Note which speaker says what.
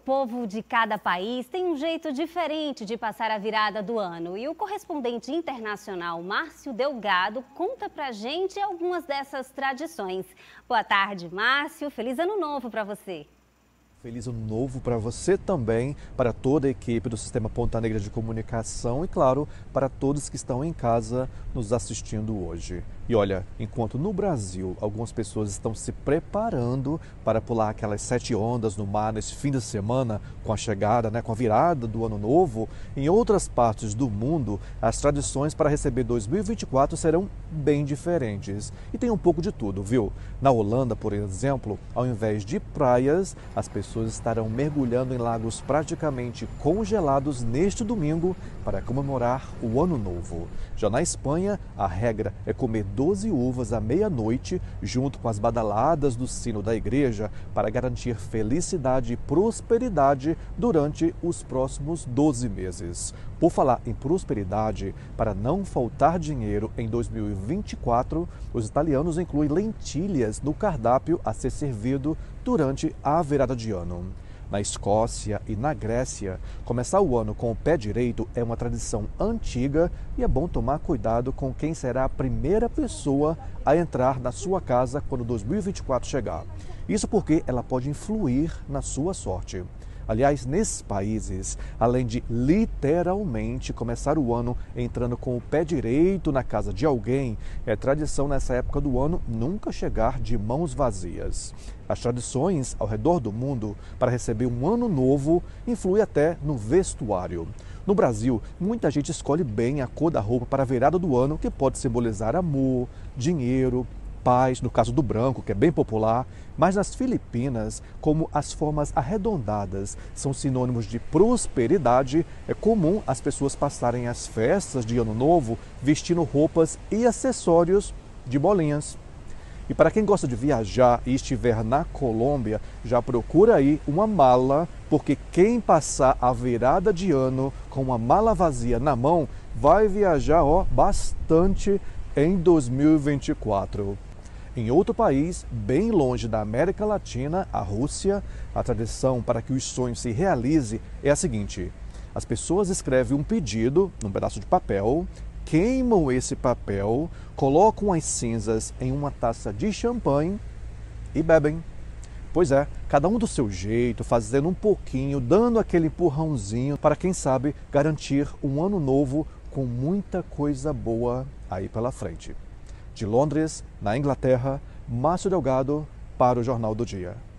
Speaker 1: povo de cada país tem um jeito diferente de passar a virada do ano. E o correspondente internacional Márcio Delgado conta pra gente algumas dessas tradições. Boa tarde, Márcio. Feliz Ano Novo para você.
Speaker 2: Feliz Ano Novo para você também, para toda a equipe do Sistema Ponta Negra de Comunicação e, claro, para todos que estão em casa nos assistindo hoje. E olha, enquanto no Brasil algumas pessoas estão se preparando para pular aquelas 7 ondas no mar nesse fim de semana com a chegada, com a virada do Ano Novo, em outras partes do mundo as tradições para receber 2024 serão bem diferentes. E tem um pouco de tudo, viu? Na Holanda, por exemplo, ao invés de praias, as pessoas estarão mergulhando em lagos praticamente congelados neste domingo para comemorar o Ano Novo. Já na Espanha, a regra é comer 12 uvas à meia-noite, junto com as badaladas do sino da igreja, para garantir felicidade e prosperidade durante os próximos 12 meses. Por falar em prosperidade, para não faltar dinheiro em 2024, os italianos incluem lentilhas no cardápio a ser servido durante a virada de ano. Na Escócia e na Grécia, começar o ano com o pé direito é uma tradição antiga e é bom tomar cuidado com quem será a primeira pessoa a entrar na sua casa quando 2024 chegar. Isso porque ela pode influir na sua sorte. Aliás, nesses países, além de literalmente começar o ano entrando com o pé direito na casa de alguém, é tradição nessa época do ano nunca chegar de mãos vazias. As tradições ao redor do mundo para receber um ano novo influem até no vestuário. No Brasil, muita gente escolhe bem a cor da roupa para a virada do ano, que pode simbolizar amor, dinheiro, paz, no caso do branco, que é bem popular, mas nas Filipinas, como as formas arredondadas são sinônimos de prosperidade, é comum as pessoas passarem as festas de Ano Novo vestindo roupas e acessórios de bolinhas. E para quem gosta de viajar e estiver na Colômbia, já procura aí uma mala, porque quem passar a virada de ano com uma mala vazia na mão vai viajar bastante em 2024. Em outro país, bem longe da América Latina, a Rússia, a tradição para que os sonhos se realizem é a seguinte: as pessoas escrevem um pedido num pedaço de papel, queimam esse papel, colocam as cinzas em uma taça de champanhe e bebem. Pois é, cada um do seu jeito, fazendo um pouquinho, dando aquele empurrãozinho para, quem sabe, garantir um ano novo com muita coisa boa aí pela frente. De Londres, na Inglaterra, Márcio Delgado para o Jornal do Dia.